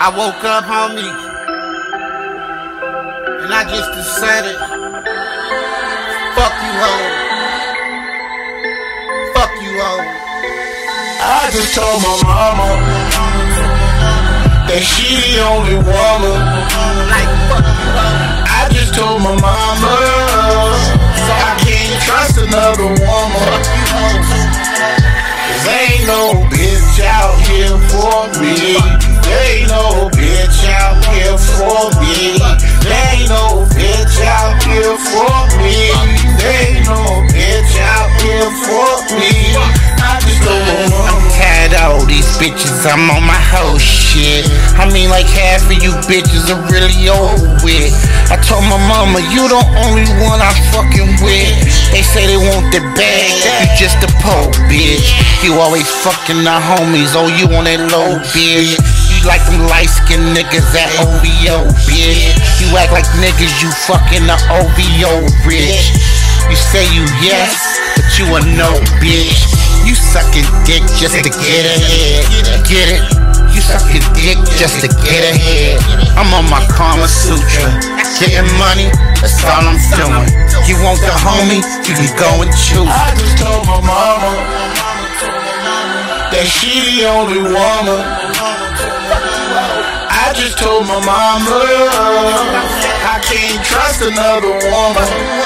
I woke up, homie, and I just decided, fuck you, hoe. Fuck you, hoe. I just told my mama that she the only woman. Like, fuck you, hoe. I just told my mama I can't trust another woman. Cause ain't no bitch out here for me. There ain't no bitch out here for me. There ain't no bitch out here for me. There ain't no bitch out here for me. I just told my mama. I'm tired of all these bitches, I'm on my whole shit. I mean, like half of you bitches are really old with. I told my mama, you the only one I fucking with. They say they want the bag, you just a po bitch. You always fucking the homies, oh you on that low bitch. You like them light-skinned niggas at OVO bitch. You act like niggas, you fucking the OVO rich. You say you yes, but you a no bitch. You sucking dick just to get ahead. Get it? You sucking dick just to get ahead. I'm on my Kama Sutra, getting money, that's all I'm doing. You want the homie, you can go and choose. I just told my mama that she the only woman. I just told my mama I can't trust another woman.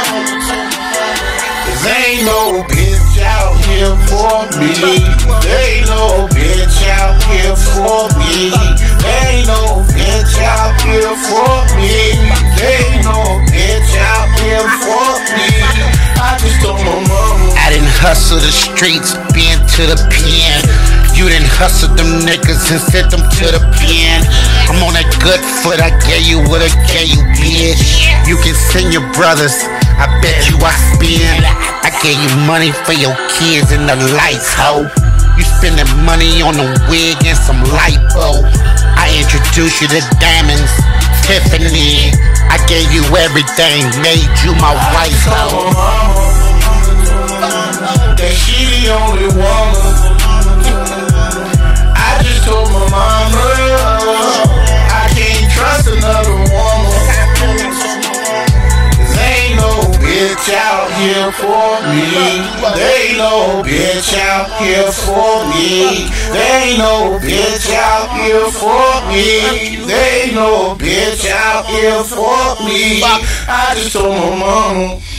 Cause ain't no bitch out here for me. There ain't no bitch out here for me. There ain't no bitch out here for me. There ain't no bitch out here for me. I just told my mama I didn't hustle the streets, been to the pen. You didn't hustle them niggas and sent them to the pen. I'm on a good foot, I gave you what I gave you, bitch. You can send your brothers, I bet you I spend. I gave you money for your kids and the lights, ho. You spending money on a wig and some lipo. I introduced you to diamonds, Tiffany. I gave you everything, made you my wife, ho. that she the only woman. I just told my mama I can't trust another woman. Cause ain't no bitch out here for me. There ain't no bitch out here for me. There ain't no bitch out here for me. There ain't no bitch out here for me. I just told my mama